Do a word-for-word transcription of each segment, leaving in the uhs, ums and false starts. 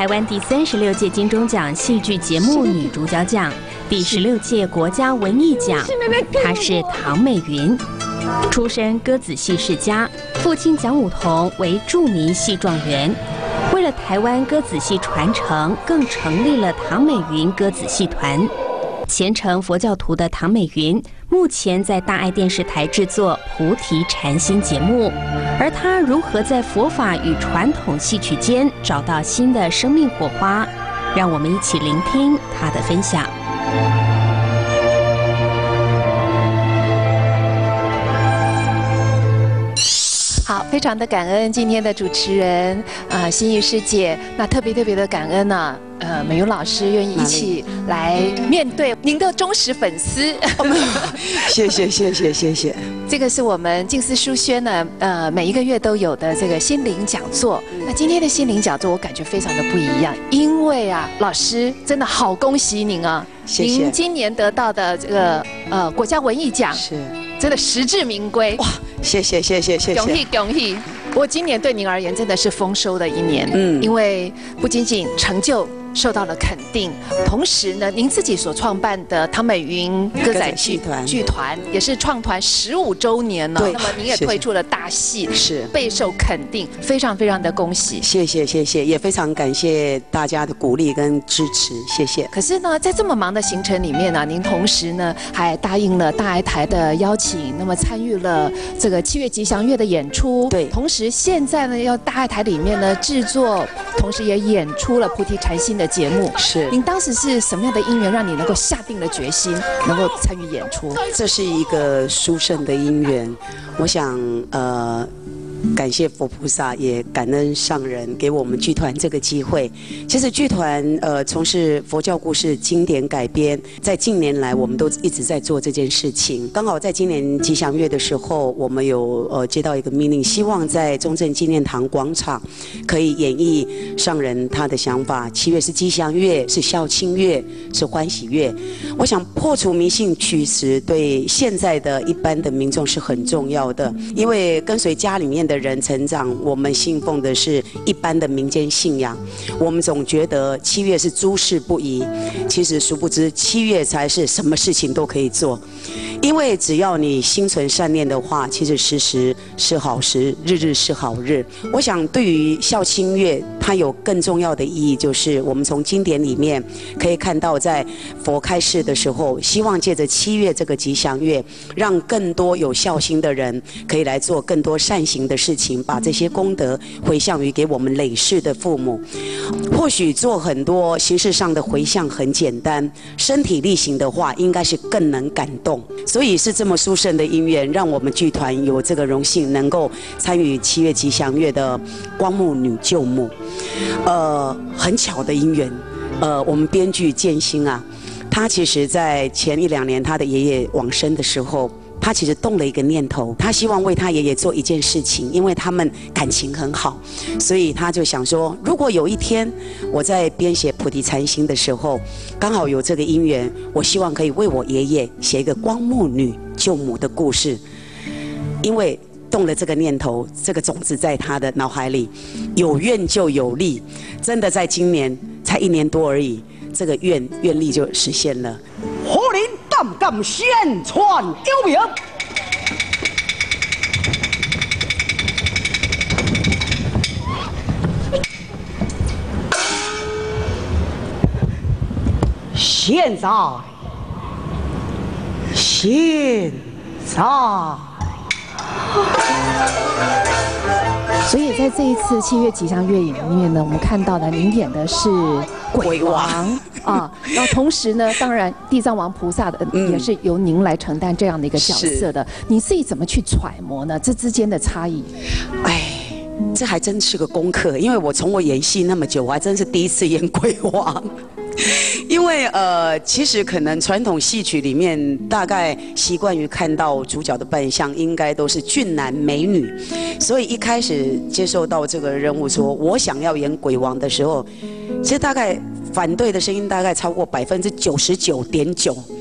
台湾第三十六届金钟奖戏剧节目女主角奖、第十六届国家文艺奖。她是唐美云，出身歌子戏世家，父亲蒋武同为著名戏状元。为了台湾歌子戏传承，更成立了唐美云歌子戏团。虔诚佛教徒的唐美云，目前在大爱电视台制作《菩提禅心》节目。而她如何在佛法与传统戏曲间找到新的生命火花？让我们一起聆听她的分享。 好，非常的感恩今天的主持人啊、呃，心怡师姐。那特别特别的感恩呢、啊，呃，美云老师愿意一起来面对您的忠实粉丝。 谢谢谢谢谢谢。 这个是我们静思书轩呢，呃，每一个月都有的这个心灵讲座。那今天的心灵讲座，我感觉非常的不一样，因为啊，老师真的好恭喜您啊！ 谢谢。 您今年得到的这个呃国家文艺奖是。 真的实至名归哇！谢谢谢谢谢谢， 恭喜恭喜！我今年对您而言真的是丰收的一年，嗯，因为不仅仅成就受到了肯定，同时呢，您自己所创办的唐美云歌仔戏团剧团也是创团十五周年了，那么您也推出了大戏， 是备受肯定，非常非常的恭喜！ 谢谢谢谢，也非常感谢大家的鼓励跟支持，谢谢。 可是呢，在这么忙的行程里面呢、啊，您同时呢还答应了大爱台的邀请，那么参与了这个七月吉祥月的演出， 对， 同时现在呢要大爱台里面呢制作，同时也演出了菩提禅心的节目。 是， 您当时是什么样的因缘让你能够下定了决心，能够参与演出？ 这是一个殊胜的因缘，我想呃。感谢佛菩萨，也感恩上人给我们剧团这个机会。其实剧团呃从事佛教故事经典改编，在近年来我们都一直在做这件事情。刚好在今年吉祥月的时候，我们有呃接到一个命令，希望在中正纪念堂广场可以演绎上人他的想法。七月是吉祥月，是孝亲月，是欢喜月。我想破除迷信驱使，对现在的一般的民众是很重要的，因为跟随家里面的的人成长，我们信奉的是一般的民间信仰。我们总觉得七月是诸事不宜，其实殊不知七月才是什么事情都可以做。因为只要你心存善念的话，其实时时是好时，日日是好日。我想对于孝亲月，它有更重要的意义，就是我们从经典里面可以看到，在佛开示的时候，希望借着七月这个吉祥月，让更多有孝心的人可以来做更多善行的事情，把这些功德回向于给我们累世的父母。或许做很多形式上的回向很简单，身体力行的话，应该是更能感动。所以是这么殊胜的因缘，让我们剧团有这个荣幸，能够参与七月吉祥月的光目女救母。呃，很巧的因缘，呃，我们编剧建新啊，他其实在前一两年他的爷爷往生的时候，他其实动了一个念头，他希望为他爷爷做一件事情，因为他们感情很好，所以他就想说，如果有一天我在编写《菩提禅心》的时候，刚好有这个因缘，我希望可以为我爷爷写一个光目女救母的故事，因为动了这个念头，这个种子在他的脑海里，有愿就有力，真的在今年才一年多而已，这个愿愿力就实现了。 火林敢敢宣传有名，现在，现在。 所以在这一次七月吉祥月影里面呢，我们看到的您演的是鬼王啊，然后同时呢，当然地藏王菩萨的也是由您来承担这样的一个角色的，你自己怎么去揣摩呢？这之间的差异？ 哎。这还真是个功课，因为我从我演戏那么久，我还真是第一次演鬼王。因为呃，其实可能传统戏曲里面，大概习惯于看到主角的扮相，应该都是俊男美女，所以一开始接受到这个任务，说我想要演鬼王的时候，其实大概反对的声音大概超过百分之九十九点九。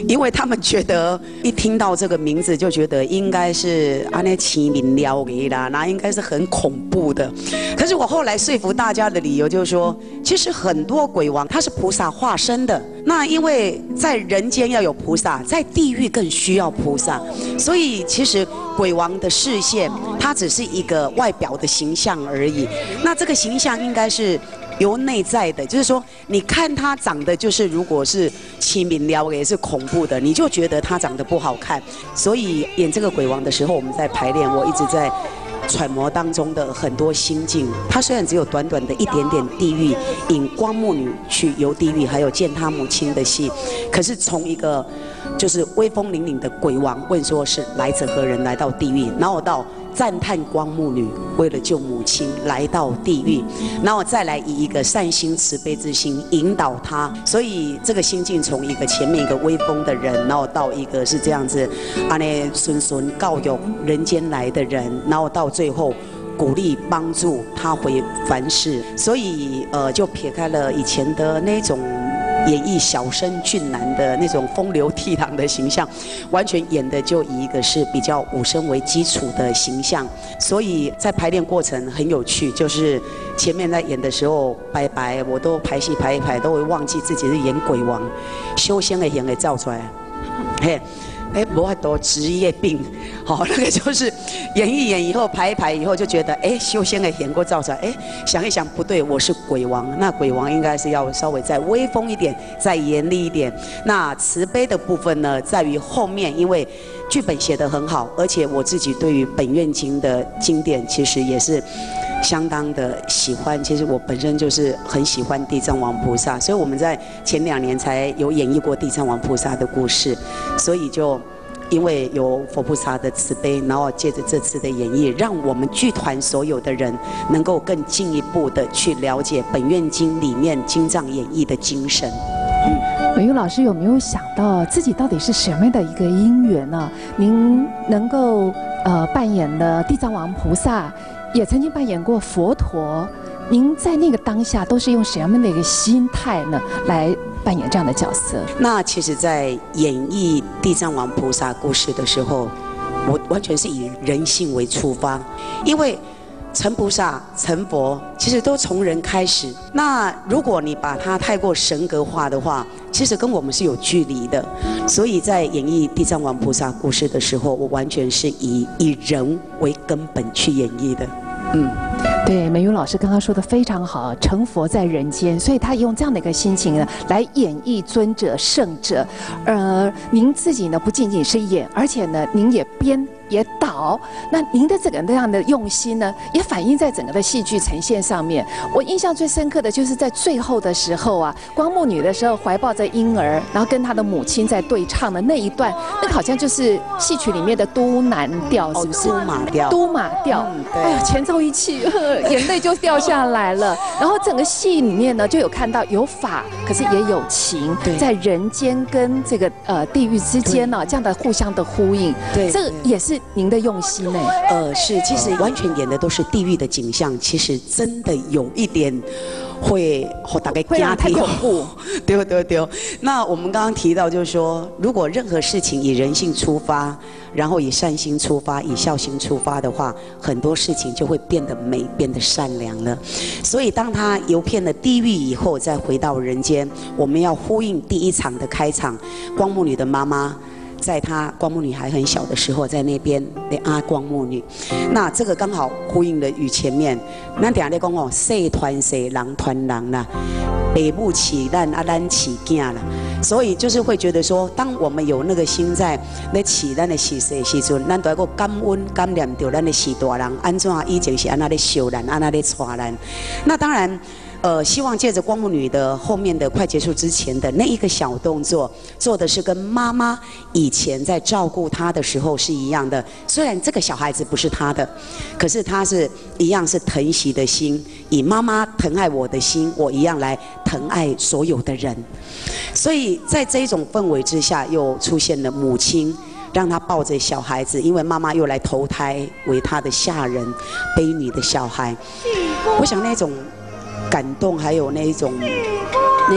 因为他们觉得一听到这个名字就觉得应该是安那奇民撩给啦，那应该是很恐怖的。可是我后来说服大家的理由就是说，其实很多鬼王他是菩萨化身的，那因为在人间要有菩萨，在地狱更需要菩萨，所以其实鬼王的视线它只是一个外表的形象而已。那这个形象应该是由内在的，就是说，你看他长得就是，如果是奇民撩也是恐怖的，你就觉得他长得不好看。所以演这个鬼王的时候，我们在排练，我一直在揣摩当中的很多心境。他虽然只有短短的一点点地狱，引光目女去游地狱，还有见他母亲的戏，可是从一个就是威风凛凛的鬼王问说是来者何人来到地狱，然后到赞叹光目女为了救母亲来到地狱，然后再来以一个善心慈悲之心引导她，所以这个心境从一个前面一个威风的人，然后到一个是这样子，安尼顺顺告有人间来的人，然后到最后鼓励帮助他回凡世，所以呃就撇开了以前的那种演绎小生俊男的那种风流倜傥的形象，完全演的就以一个是比较武生为基础的形象，所以在排练过程很有趣，就是前面在演的时候，白白我都排戏排一排都会忘记自己是演鬼王，修仙的演给照出来，嘿。哎，不很多职业病，好、哦，那个就是演一演以后排一排以后就觉得，哎，修仙的演过照出来，哎，想一想不对，我是鬼王，那鬼王应该是要稍微再威风一点，再严厉一点。那慈悲的部分呢，在于后面，因为剧本写得很好，而且我自己对于本愿经的经典其实也是相当的喜欢。其实我本身就是很喜欢地藏王菩萨，所以我们在前两年才有演绎过地藏王菩萨的故事，所以就因为有佛菩萨的慈悲，然后借着这次的演绎，让我们剧团所有的人能够更进一步的去了解本愿经里面经藏演绎的精神。 美玉老师有没有想到自己到底是什么样的一个因缘呢？您能够呃扮演了地藏王菩萨，也曾经扮演过佛陀，您在那个当下都是用什么样的一个心态呢来扮演这样的角色？ 那其实在演绎地藏王菩萨故事的时候，我完全是以人性为出发，因为成菩萨、成佛，其实都从人开始。那如果你把它太过神格化的话，其实跟我们是有距离的。所以在演绎地藏王菩萨故事的时候，我完全是以以人为根本去演绎的。嗯。 对，美云老师刚刚说的非常好，成佛在人间，所以他用这样的一个心情呢，来演绎尊者圣者。呃，您自己呢不仅仅是演，而且呢您也编也导，那您的这个那样的用心呢，也反映在整个的戏剧呈现上面。我印象最深刻的就是在最后的时候啊，光目女的时候怀抱着婴儿，然后跟她的母亲在对唱的那一段，那个好像就是戏曲里面的都南调，是不是？ 都马调。 都马调。嗯，对。哎呀，前奏一起。眼泪就掉下来了，然后整个戏里面呢，就有看到有法，可是也有情，在人间跟这个呃地狱之间呢、啊，这样的互相的呼应，对，这个也是您的用心呢。 呃，是，其实完全演的都是地狱的景象，其实真的有一点。会会大概压太恐怖，对对对。那我们刚刚提到，就是说，如果任何事情以人性出发，然后以善心出发，以孝心出发的话，很多事情就会变得美，变得善良了。所以，当他游遍了地狱以后，再回到人间，我们要呼应第一场的开场，光目女的妈妈。在她光目女还很小的时候，在那边的阿光目女，那这个刚好呼应了与前面。咱等下在讲哦，细团细，人团人啦，爸母饲咱啊，咱饲囝啦。所以就是会觉得说，当我们有那个心在咧饲咱的细细时阵，咱都要个感恩感念到咱的四大人，安怎以前是安那咧收咱，安那咧带咱。那当然。呃，希望借着光目女的后面的快结束之前的那一个小动作，做的是跟妈妈以前在照顾她的时候是一样的。虽然这个小孩子不是她的，可是她是一样是疼惜的心，以妈妈疼爱我的心，我一样来疼爱所有的人。所以在这一种氛围之下，又出现了母亲。让他抱着小孩子，因为妈妈又来投胎为他的下人，悲女的小孩。我想那种感动，还有那一种那种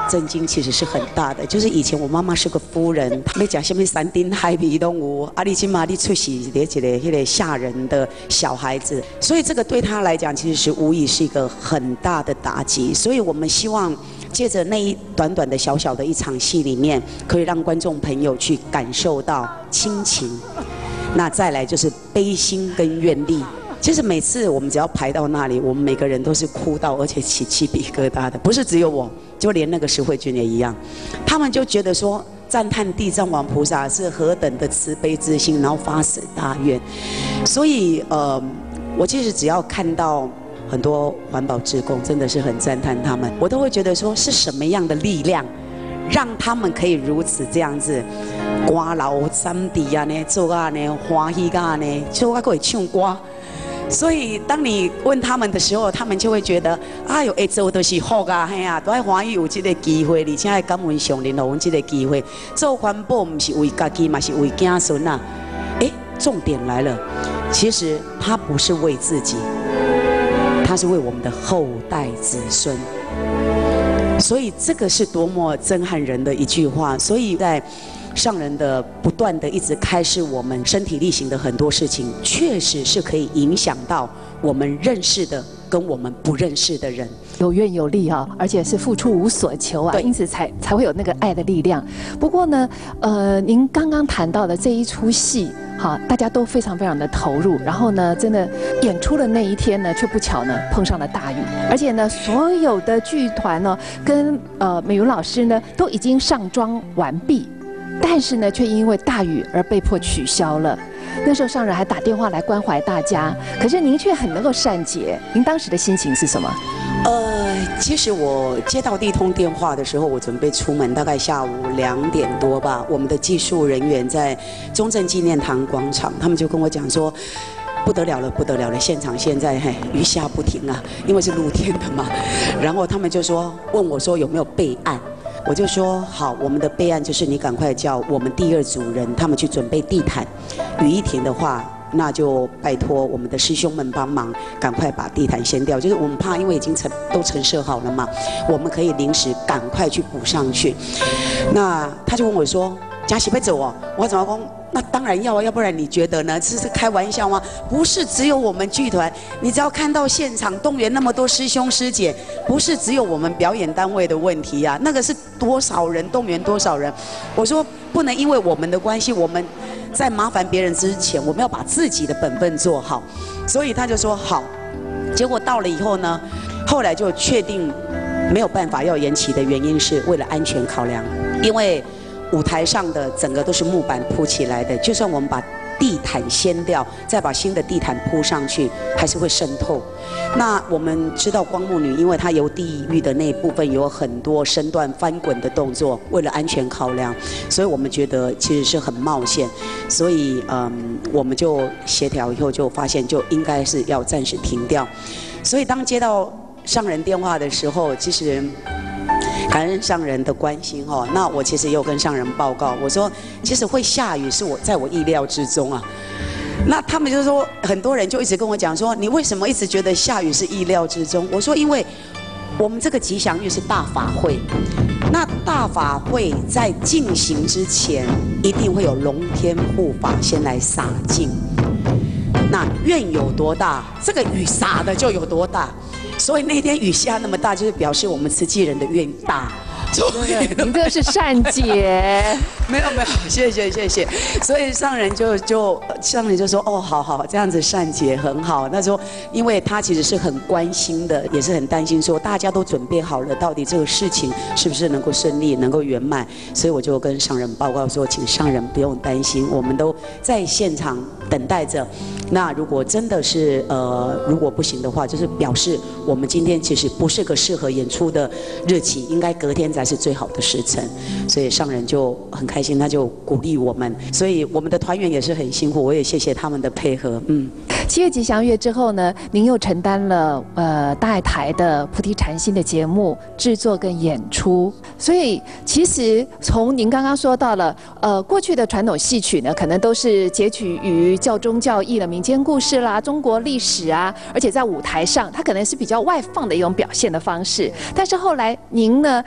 震惊其实是很大的。就是以前我妈妈是个夫人，要讲什么山珍海味都有，啊，你今嘛你出席连一个那个吓人的小孩子，所以这个对她来讲其实是无疑是一个很大的打击。所以我们希望借着那一短短的小小的一场戏里面，可以让观众朋友去感受到亲情。那再来就是悲心跟愿力。其实每次我们只要排到那里，我们每个人都是哭到而且起鸡皮疙瘩的，不是只有我，就连那个石慧君也一样。他们就觉得说，赞叹地藏王菩萨是何等的慈悲之心，然后发誓大愿。所以呃，我其实只要看到很多环保志工，真的是很赞叹他们，我都会觉得说，是什么样的力量让他们可以如此这样子，歌楼三地啊呢，做啊呢，欢喜啊呢，做啊可以唱歌。所以当你问他们的时候，他们就会觉得，哎呦，会做就是福啊，嘿啊，都爱欢喜有这个机会，而且爱感恩上人，给我们这个机会。做环保不是为家己，嘛是为子孙啊。哎，重点来了，其实他不是为自己，他是为我们的后代子孙。所以这个是多么震撼人的一句话。所以在上人的不断的一直开示我们身体力行的很多事情，确实是可以影响到我们认识的跟我们不认识的人。 有愿有力啊，而且是付出无所求啊，因此才才会有那个爱的力量。不过呢，呃，您刚刚谈到的这一出戏，哈，大家都非常非常的投入，然后呢，真的演出的那一天呢，却不巧呢碰上了大雨，而且呢，所有的剧团呢，跟呃美云老师呢都已经上妆完毕。但是呢，却因为大雨而被迫取消了。那时候上人还打电话来关怀大家，可是您却很能够善解。您当时的心情是什么？ 呃，其实我接到第一通电话的时候，我准备出门，大概下午两点多吧。我们的技术人员在中正纪念堂广场，他们就跟我讲说，不得了了，不得了了！现场现在嘿雨下不停啊，因为是露天的嘛。然后他们就说问我说有没有备案。我就说好，我们的备案就是你赶快叫我们第二组人，他们去准备地毯。雨一停的话，那就拜托我们的师兄们帮忙，赶快把地毯掀掉。就是我们怕，因为已经陈都陈设好了嘛，我们可以临时赶快去补上去。那他就问我说：“嘉喜被走哦？”我怎么讲？那当然要啊，要不然你觉得呢？这是开玩笑吗？不是只有我们剧团，你只要看到现场动员那么多师兄师姐，不是只有我们表演单位的问题啊，那个是多少人动员多少人。我说不能因为我们的关系，我们在麻烦别人之前，我们要把自己的本分做好。所以他就说好，结果到了以后呢，后来就确定没有办法要延期的原因是为了安全考量，因为舞台上的整个都是木板铺起来的，就算我们把地毯掀掉，再把新的地毯铺上去，还是会渗透。那我们知道光目女，因为她游地狱的那一部分有很多身段翻滚的动作，为了安全考量，所以我们觉得其实是很冒险，所以嗯，我们就协调以后就发现就应该是要暂时停掉。所以当接到上人电话的时候，其实感恩上人的关心哦，那我其实也有跟上人报告，我说其实会下雨是我在我意料之中啊。那他们就说，很多人就一直跟我讲说，你为什么一直觉得下雨是意料之中？我说因为我们这个吉祥月是大法会，那大法会在进行之前，一定会有龙天护法先来洒净。那愿有多大，这个雨洒的就有多大。所以那天雨下那么大，就是表示我们慈济人的愿大。 您这是善解。 没有没有，谢谢谢谢。所以上人就就上人就说哦，好好这样子善解很好。那时候因为他其实是很关心的，也是很担心说大家都准备好了，到底这个事情是不是能够顺利，能够圆满。所以我就跟上人报告说，请上人不用担心，我们都在现场等待着。那如果真的是呃如果不行的话，就是表示我们今天其实不是个适合演出的日期，应该隔天才是最好的时辰。所以上人就很开心，他就鼓励我们，所以我们的团员也是很辛苦，我也谢谢他们的配合。嗯， 七月吉祥月之后呢，您又承担了呃大爱台的菩提禅心的节目制作跟演出，所以其实从您刚刚说到了，呃过去的传统戏曲呢，可能都是截取于教中教义的民间故事啦、中国历史啊，而且在舞台上，它可能是比较外放的一种表现的方式。但是后来您呢，又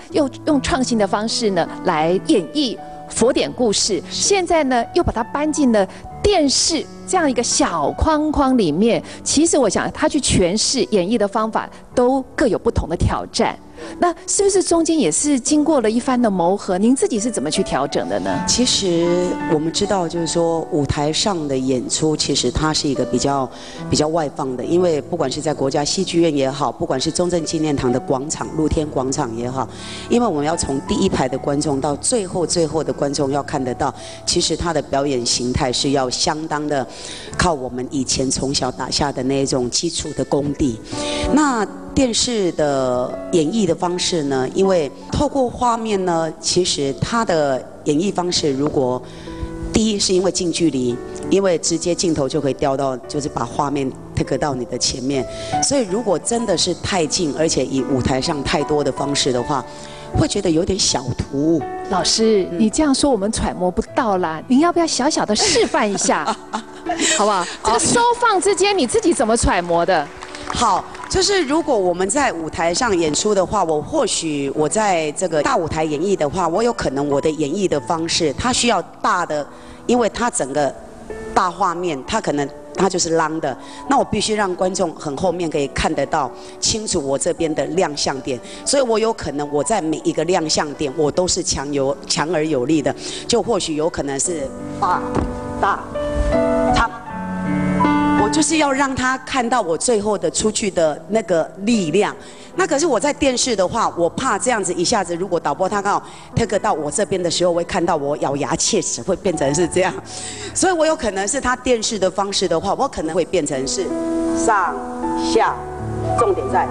用创新的方式呢来演绎佛典故事，现在呢又把它搬进了电视这样一个小框框里面。其实我想，他去诠释演绎的方法都各有不同的挑战。那是不是中间也是经过了一番的磨合？您自己是怎么去调整的呢？ 其实我们知道，就是说舞台上的演出，其实它是一个比较比较外放的，因为不管是在国家戏剧院也好，不管是中正纪念堂的广场、露天广场也好，因为我们要从第一排的观众到最后最后的观众要看得到，其实它的表演形态是要相当的靠我们以前从小打下的那一种基础的功底。那电视的演绎的方式呢，因为透过画面呢，其实它的演绎方式，如果第一是因为近距离，因为直接镜头就可以调到，就是把画面 take 到你的前面，所以如果真的是太近，而且以舞台上太多的方式的话，会觉得有点小突兀。 老师，你这样说我们揣摩不到啦，您要不要小小的示范一下，好不好？这个收放之间你自己怎么揣摩的？ 好，就是如果我们在舞台上演出的话，我或许我在这个大舞台演绎的话，我有可能我的演绎的方式，它需要大的，因为它整个大画面，它可能它就是浪的，那我必须让观众很后面可以看得到清楚我这边的亮相点，所以我有可能我在每一个亮相点，我都是强有强而有力的，就或许有可能是大大长。 我就是要让他看到我最后的出去的那个力量。那可是我在电视的话，我怕这样子一下子，如果导播他刚好 take 到我这边的时候，会看到我咬牙切齿，会变成是这样。所以我有可能是他电视的方式的话，我可能会变成是上下，重点在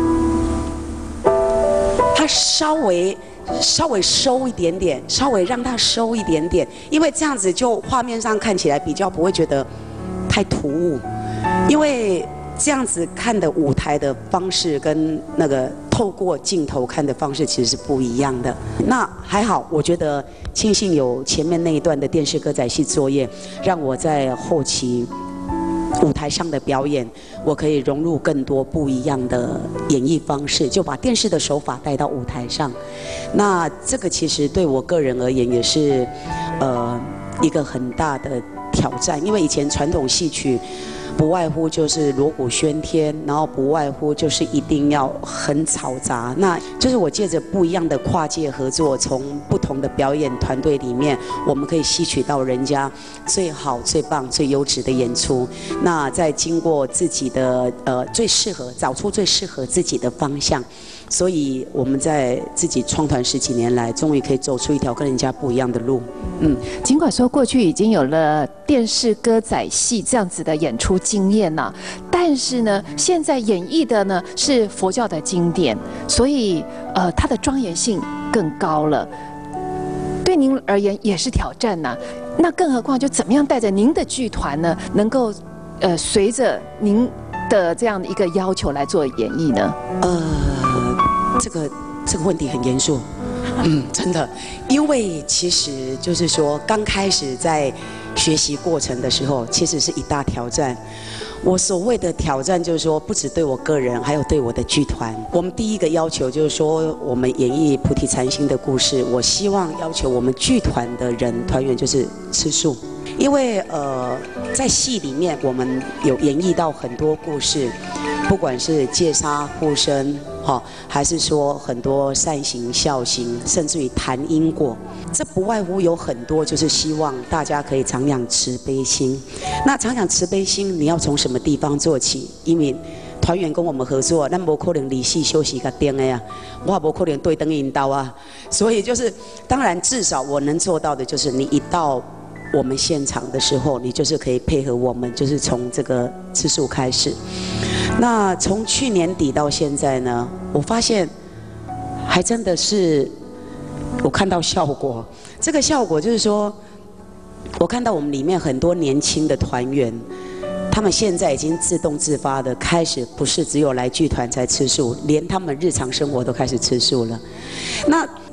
他稍微。 稍微收一点点，稍微让它收一点点，因为这样子就画面上看起来比较不会觉得太突兀，因为这样子看的舞台的方式跟那个透过镜头看的方式其实是不一样的。那还好，我觉得庆幸有前面那一段的电视歌仔戏作业，让我在后期 舞台上的表演，我可以融入更多不一样的演绎方式，就把电视的手法带到舞台上。那这个其实对我个人而言也是，呃，一个很大的挑战，因为以前传统戏曲 不外乎就是锣鼓喧天，然后不外乎就是一定要很嘈杂。那就是我借着不一样的跨界合作，从不同的表演团队里面，我们可以吸取到人家最好、最棒、最优质的演出。那再经过自己的呃最适合，找出最适合自己的方向。 所以我们在自己创团十几年来，终于可以走出一条跟人家不一样的路。嗯， 尽管说过去已经有了电视歌仔戏这样子的演出经验呐、啊，但是呢，现在演绎的呢是佛教的经典，所以呃，它的庄严性更高了。对您而言也是挑战呐、啊。那更何况就怎么样带着您的剧团呢，能够呃随着您的这样的一个要求来做演绎呢？ 呃。 这个这个问题很严肃，嗯，真的，因为其实就是说，刚开始在学习过程的时候，其实是一大挑战。我所谓的挑战，就是说，不只对我个人，还有对我的剧团。我们第一个要求就是说，我们演绎菩提禅心的故事，我希望要求我们剧团的人团员就是吃素。 因为呃，在戏里面我们有演绎到很多故事，不管是戒杀护身，哈，还是说很多善行孝行，甚至于谈因果，这不外乎有很多就是希望大家可以常养慈悲心。那常养慈悲心，你要从什么地方做起？因为 团员跟我们合作，咱无可能离戏休息个点的呀，我也无可能对灯引导啊，所以就是当然至少我能做到的就是你一到 我们现场的时候，你就是可以配合我们，就是从这个次数开始。那从去年底到现在呢，我发现还真的是我看到效果。这个效果就是说，我看到我们里面很多年轻的团员，他们现在已经自动自发的开始，不是只有来剧团才吃素，连他们日常生活都开始吃素了。那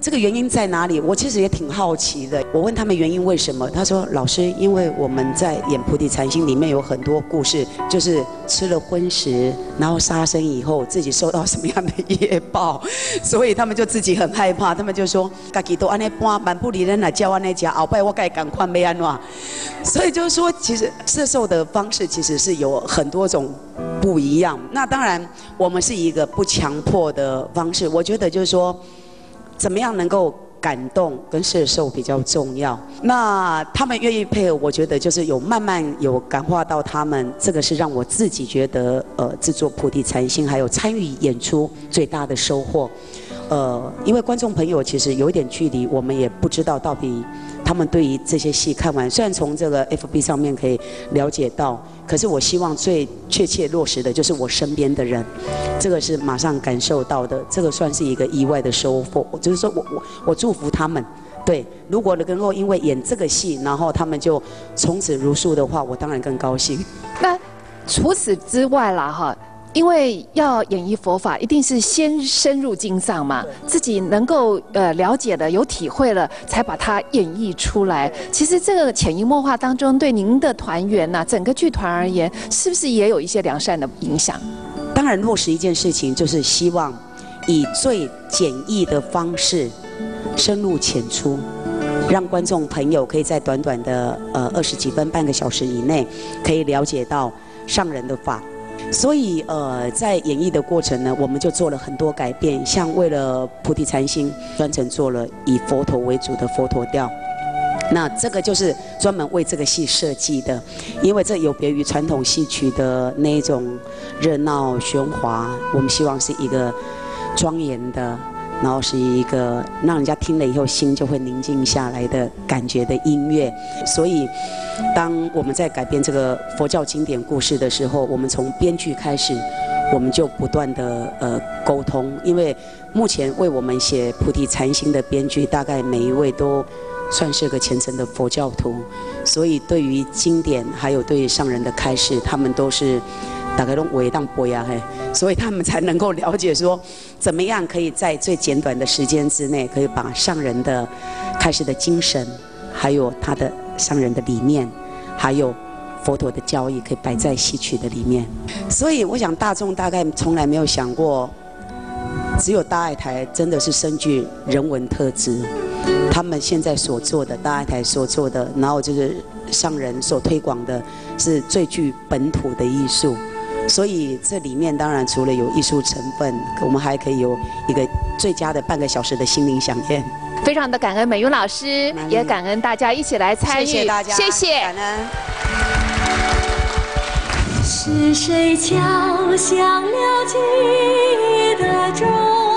这个原因在哪里？我其实也挺好奇的。我问他们原因为什么，他说老师，因为我们在演《菩提禅心》里面有很多故事，就是吃了荤食，然后杀生以后自己受到什么样的业报，所以他们就自己很害怕，他们就说自己都安尼搬，蛮不离人来教安尼吃，后摆我该赶快没安怎。所以就是说，其实摄受的方式其实是有很多种不一样。那当然，我们是一个不强迫的方式。我觉得就是说，怎么样能够感动跟摄受比较重要。那他们愿意配合，我觉得就是有慢慢有感化到他们，这个是让我自己觉得呃制作菩提禅心还有参与演出最大的收获。呃，因为观众朋友其实有一点距离，我们也不知道到底他们对于这些戏看完，虽然从这个 F B 上面可以了解到，可是我希望最确切落实的就是我身边的人，这个是马上感受到的，这个算是一个意外的收获。就是说我我我祝福他们，对，如果能够因为演这个戏，然后他们就从此如数的话，我当然更高兴。 那除此之外啦，哈。因为要演绎佛法，一定是先深入经藏嘛，自己能够呃了解了、有体会了，才把它演绎出来。其实这个潜移默化当中，对您的团员呐、啊，整个剧团而言，是不是也有一些良善的影响？ 当然，落实一件事情，就是希望以最简易的方式，深入浅出，让观众朋友可以在短短的呃二十几分、半个小时以内，可以了解到上人的法。所以，呃，在演绎的过程呢，我们就做了很多改变，像为了菩提禅心，专程做了以佛陀为主的佛陀调。那这个就是专门为这个戏设计的，因为这有别于传统戏曲的那一种热闹喧哗，我们希望是一个庄严的，然后是一个让人家听了以后心就会宁静下来的感觉的音乐。所以当我们在改编这个佛教经典故事的时候，我们从编剧开始，我们就不断的呃沟通，因为目前为我们写菩提禅心的编剧，大概每一位都算是个虔诚的佛教徒，所以对于经典还有对于上人的开示，他们都是大概都为当播呀嘿，所以他们才能够了解说，怎么样可以在最简短的时间之内，可以把上人的开示的精神，还有他的上人的理念，还有佛陀的教义，可以摆在戏曲的里面。所以我想大众大概从来没有想过，只有大爱台真的是深具人文特质。他们现在所做的，大爱台所做的，然后就是上人所推广的，是最具本土的艺术。所以这里面当然除了有艺术成分，我们还可以有一个最佳的半个小时的心灵飨宴。 非常的感恩美云老师，也感恩大家一起来参与， 谢谢大家， 谢谢， 感恩。 是谁敲响了记忆的钟？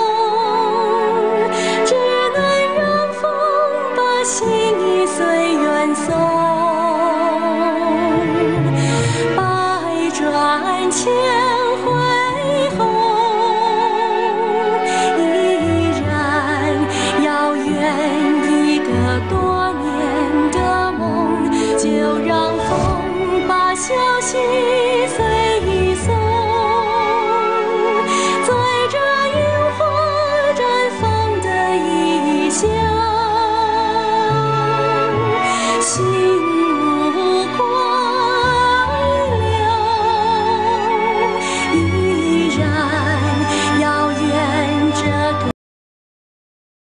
只能让风把心意随缘送。百转千回后，依然遥远一个多年的梦，就让风把消息